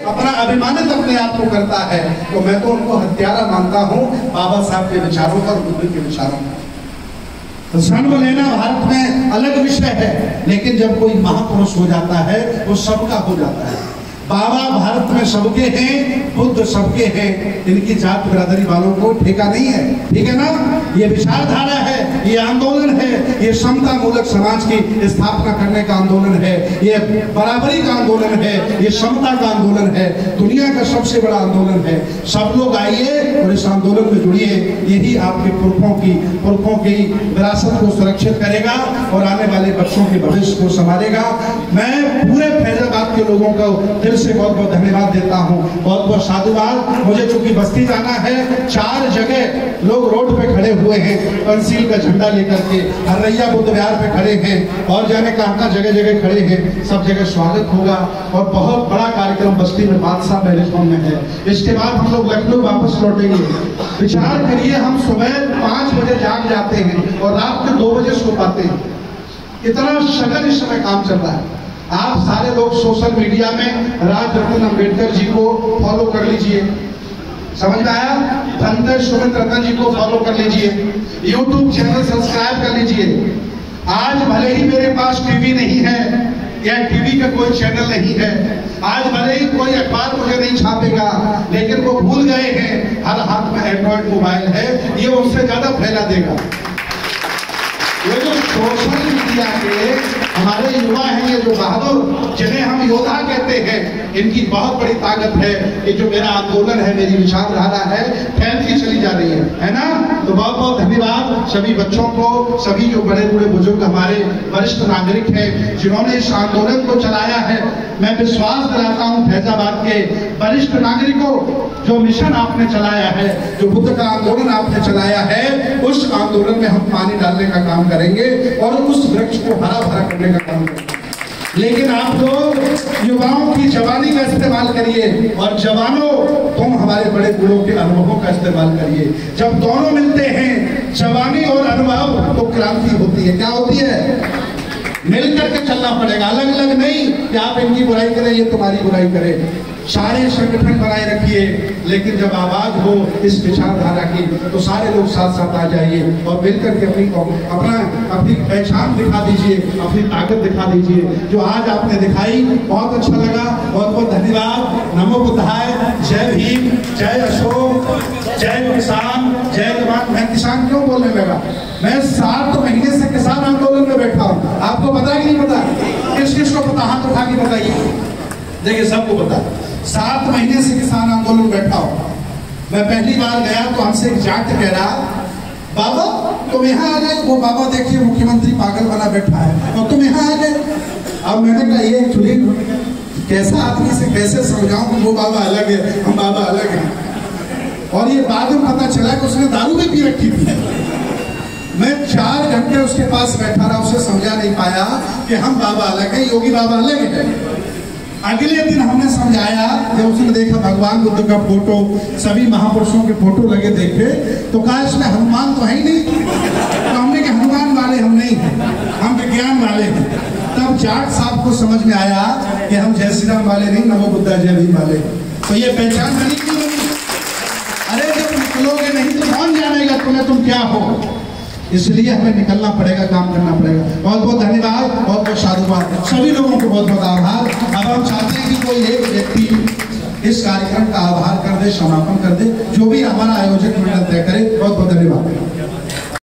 अपना अभिमानित अपने आप को करता है, तो मैं तो उनको हत्यारा मानता हूँ बाबा साहब के विचारों पर, बुद्ध के विचारों पर। तो जन्म लेना भारत में अलग विषय है, लेकिन जब कोई महापुरुष हो जाता है वो सबका हो जाता है। बाबा भारत में सबके हैं, बुद्ध सबके हैं, इनकी जात बिरादरी वालों को ठेका नहीं है, ठीक है ना। ये विचारधारा है, ये आंदोलन है, ये समता मूलक समाज की स्थापना करने का आंदोलन है, ये बराबरी का आंदोलन है, ये समता का आंदोलन है, दुनिया का सबसे बड़ा आंदोलन है। सब लोग आइए और इस आंदोलन में जुड़िए, यही आपके पुरखों की विरासत को सुरक्षित करेगा और आने वाले बच्चों के भविष्य को संभालेगा। मैं पूरे फैजाबाद के लोगों को से बहुत बहुत धन्यवाद देता हूं, बहुत बहुत साधुवाद। मुझे चूंकि बस्ती जाना है, 4 जगह लोग रोड पे खड़े हुए हैं पंसील का झंडा लेकर के, हरैया बुद्ध विहार पे खड़े हैं और जाने कहां जगह जगह खड़े हैं। सब जगह स्वागत होगा और बहुत बड़ा कार्यक्रम बस्ती में बादशाह मैरिज हॉल में है। इसके बाद हम लोग लखनऊ वापस लौटेंगे। विचार करिए, हम सुबह 5 बजे जाग जाते हैं और रात के 2 बजे सो पाते हैं। इतना सघन इस समय काम चल रहा है। आप सारे लोग सोशल मीडिया में राजरत्न अम्बेडकर जी को फॉलो कर लीजिए, समझ में आया। धनतेज सुमित रतन जी को फॉलो कर लीजिए, यूट्यूब चैनल सब्सक्राइब कर लीजिए। आज भले ही मेरे पास टीवी नहीं है या टीवी का कोई चैनल नहीं है, आज भले ही कोई अखबार मुझे नहीं छापेगा, लेकिन वो भूल गए हैं हर हाथ में एंड्रॉइड मोबाइल है, ये उनसे ज्यादा फैला देगा। ये जो सोशल मीडिया के हमारे युवा हैं, ये जो बहादुर जिन्हें हम योद्धा कहते हैं, इनकी बहुत बड़ी ताकत है। ये जो मेरा आंदोलन है, मेरी विचारधारा है, फैलती चली जा रही है ना। तो बहुत बहुत धन्यवाद सभी बच्चों को, सभी जो बड़े बूढ़े बुजुर्ग हमारे वरिष्ठ नागरिक हैं जिन्होंने इस आंदोलन को चलाया है। मैं विश्वास दिलाता हूँ फैजाबाद के वरिष्ठ नागरिकों, जो मिशन आपने चलाया है, जो बुद्ध का आंदोलन आपने चलाया है, उस आंदोलन में हम पानी डालने का काम करेंगे और उस वृक्ष को हरा भरा करने का काम करेंगे। लेकिन आप लोग युवाओं की जवानी का इस्तेमाल करिए और जवानों तुम हमारे बड़े बूढ़ों के अनुभवों का इस्तेमाल करिए। जब दोनों मिलते हैं, जवानी और अनुभव, तो क्रांति होती है। क्या होती है? मिलकर के चलना पड़ेगा, अलग अलग नहीं कि आप इनकी बुराई करें, ये तुम्हारी बुराई करें। सारे संगठन बनाए रखिए, लेकिन जब आवाज हो इस विचारधारा की तो सारे लोग साथ साथ आ जाइए और मिलकर के अपनी पहचान दिखा दीजिए, अपनी ताकत दिखा दीजिए, जो आज आपने दिखाई। बहुत अच्छा लगा, बहुत बहुत धन्यवाद। नमो बुद्धाय, जय भीम, जय अशोक, जय किसान, जय जवान। मैं किसान क्यों बोलने लगा? मैं 7 महीने से किसान आंदोलन में बैठा हूँ। आपको पता है कि नहीं पता? किस किस को पता? हाथ उठा के बताइए। देखिए, सबको पता। 7 महीने से किसान आंदोलन बैठा हूँ। मैं पहली बार गया तो हमसे एक जाट कह रहा, बाबा तुम यहाँ आ गए। वो बाबा देखिए मुख्यमंत्री पागल बना बैठा है और तुम यहाँ आ गए। अब मैंने कहा ये एक्चुअली कैसा आदमी से कैसे समझाऊं, वो बाबा अलग है, हम बाबा अलग हैं। और ये बाद में पता चला कि उसने दारू भी पी रखी थी। मैं 4 घंटे उसके पास बैठा रहा, उसे समझा नहीं पाया कि हम बाबा अलग है, योगी बाबा अलग है। अगले दिन हमने समझाया, जब उसने देखा भगवान बुद्ध का फोटो, सभी महापुरुषों के फोटो लगे देखे, तो कहा इसमें हनुमान तो है ही नहीं। तो हमने कहा हनुमान वाले हम नहीं हैं, हम विज्ञान वाले हैं। तब जाट साहब को समझ में आया कि हम जय श्री राम वाले नहीं, नमो बुद्धा जय भीम वाले। तो ये पहचान बनी क्यों नहीं? अरे जब निकलोगे नहीं तो कौन जानेगा तुम्हें तुम क्या हो। इसलिए हमें निकलना पड़ेगा, काम करना पड़ेगा। बहुत बहुत धन्यवाद, बहुत बहुत साधुवाद, सभी लोगों को बहुत बहुत आभार। अब हम चाहते हैं कि कोई एक व्यक्ति इस कार्यक्रम का आभार कर दे, समापन कर दे, जो भी हमारा आयोजक मंडल तय करे। बहुत बहुत धन्यवाद।